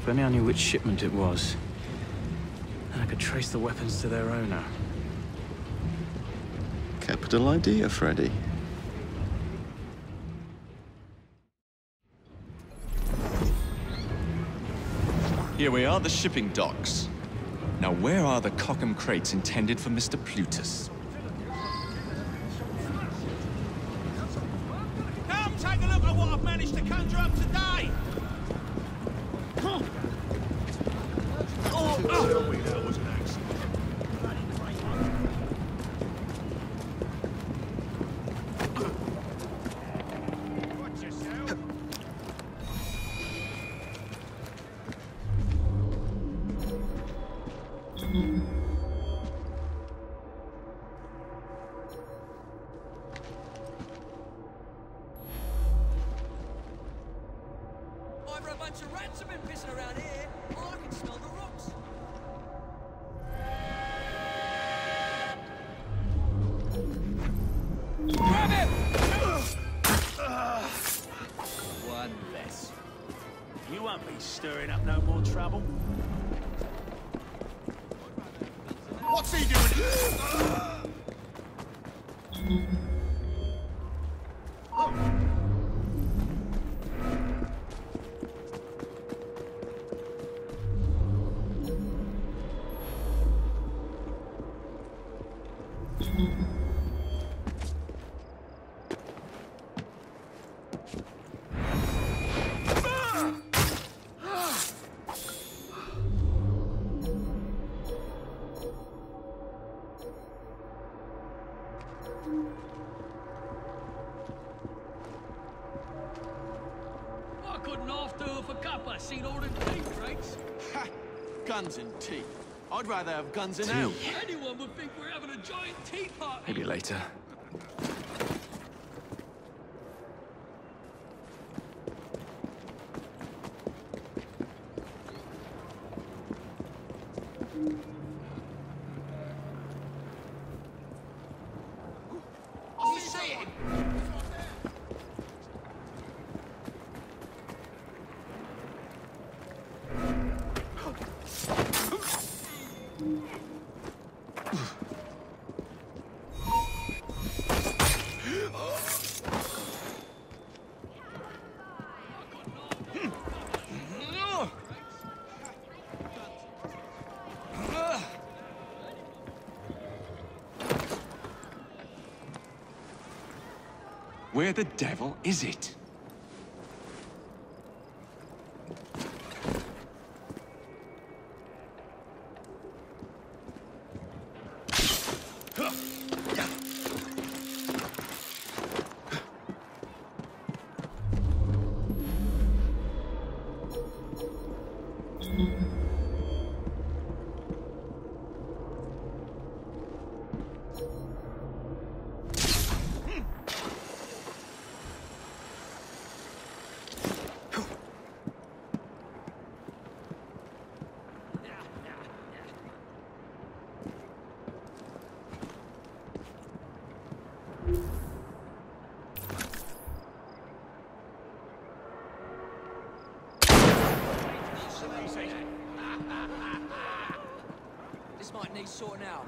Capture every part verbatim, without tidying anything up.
If only I knew which shipment it was. And I could trace the weapons to their owner. Capital idea, Freddy. Here we are, the shipping docks. Now, where are the Cockham crates intended for Mister Plutus? Come take a look at what I've managed to conjure up today! Oh, oh. Tell me that was an accident. Watch yourself. Either a bunch of rats have been pissing around here, or I can smell the rocks. Grab him! One less. You won't be stirring up no more trouble. What's he doing? I couldn't half do it for cuppa, seen all them teeth crates. Ha! Guns and tea. I'd rather have guns and Tea? ale. Anyone would think we're having a giant tea party. Maybe later. You see it? Where the devil is it? This might need sorting out.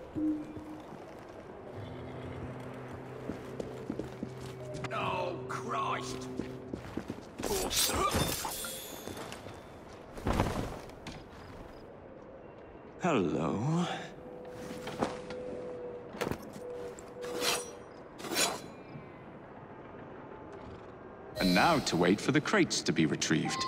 Oh, crap. Hello. And now to wait for the crates to be retrieved.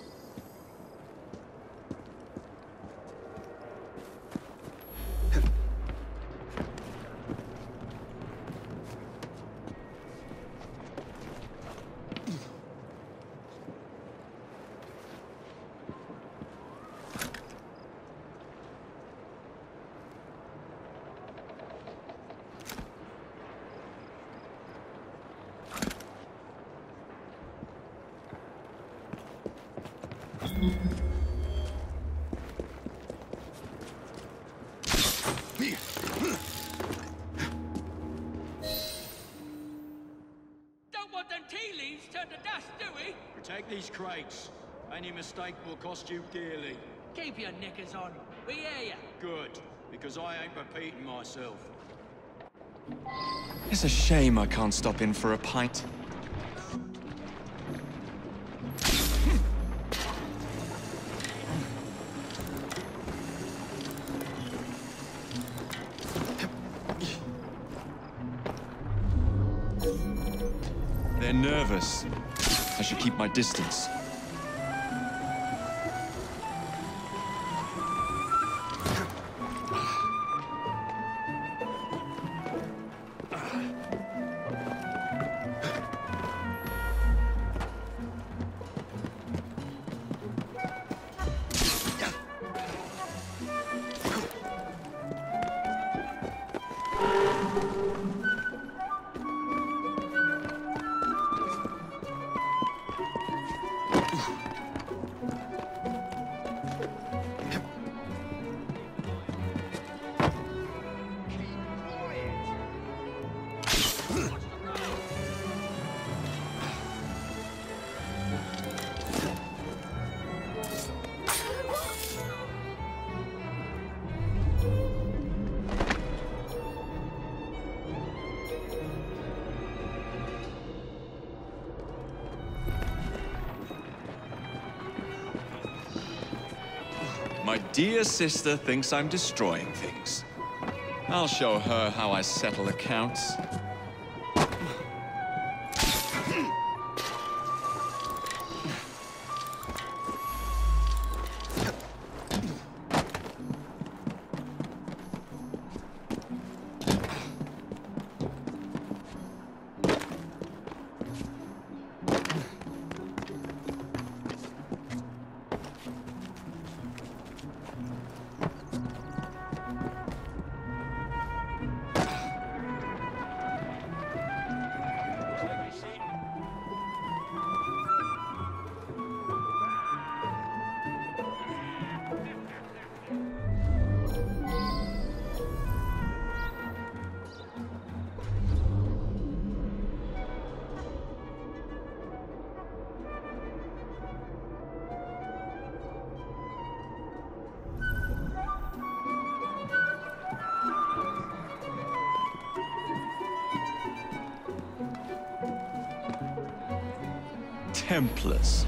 Don't want them tea leaves turned to dust, do we? Protect these crates. Any mistake will cost you dearly. Keep your knickers on. We hear ya. Good, because I ain't repeating myself. It's a shame I can't stop in for a pint. They're nervous. I should keep my distance. My dear sister thinks I'm destroying things. I'll show her how I settle accounts. Templars.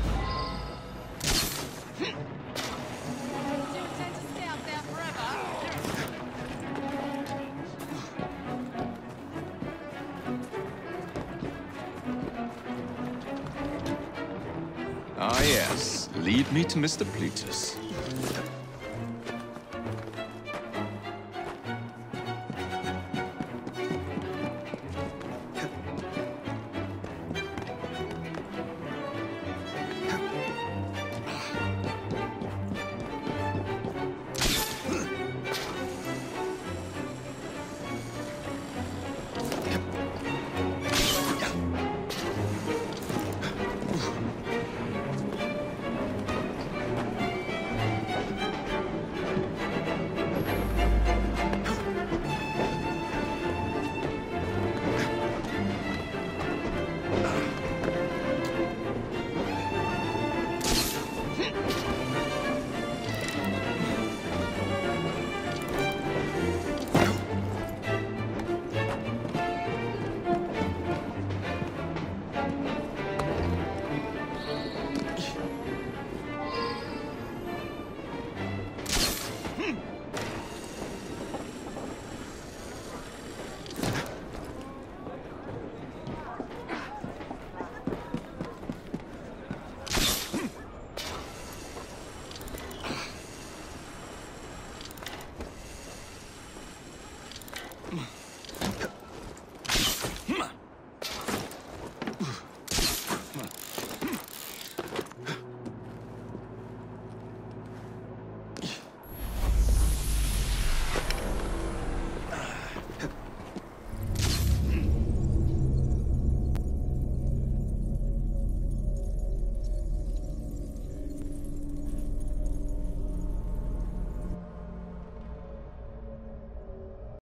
Ah, yes. Lead me to Mister Plutus.